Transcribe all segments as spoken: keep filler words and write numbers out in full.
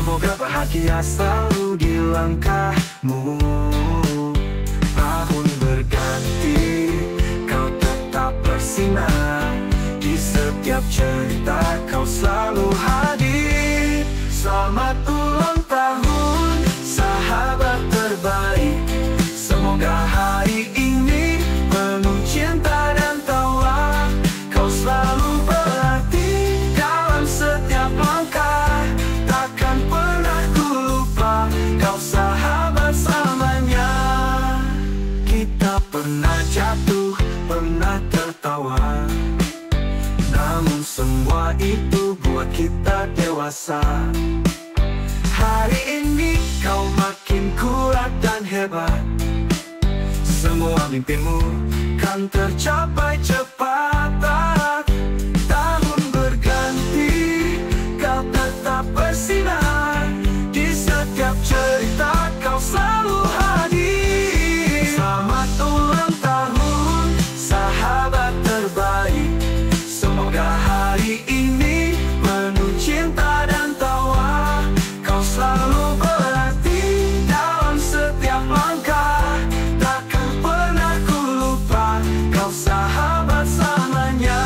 Semoga bahagia selalu di langkahmu. Tahun berganti, kau tetap bersinar. Di setiap cerita kau selalu hadir. Selamat ulang tahun, sahabat terbaik. Semoga hari ini penuh cinta dan tawa. Kau selalu berarti dalam setiap langkah. Takkan pernah ku lupa, kau sahabat selamanya. Kita pernah jatuh, pernah tertawa, namun semua itu buat kita dewasa. Hari ini kau makin kuat dan hebat. Semua mimpimu kan tercapai cepat. Tahun berganti, kau tetap bersinar. Di setiap cerita kau selalu hadir. Selamat ulang tahun, sahabat terbaik. Semoga hari ini penuh cinta dan tawa. Kau selalu berarti dalam setiap langkah. Takkan pernah ku lupa, kau sahabat selamanya.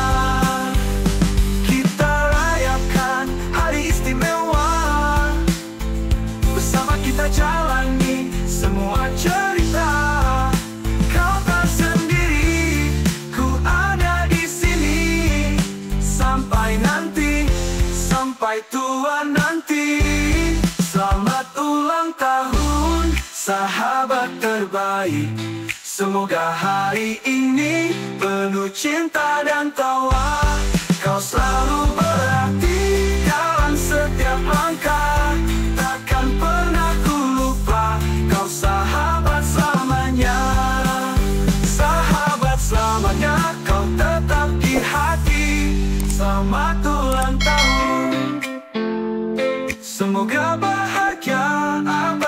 Kita rayakan hari istimewa. Bersama kita jalani semua cerita. Kau tak sendiri, ku ada di sini. Sampai nanti, sampai tua nanti. Selamat ulang tahun, sahabat terbaik. Semoga hari ini penuh cinta dan tawa. Kau selalu berarti dalam setiap langkah. Takkan pernah ku lupa, kau sahabat selamanya. Sahabat selamanya, kau tetap di hati. Selamat ulang tahun, semoga bahagia abadi.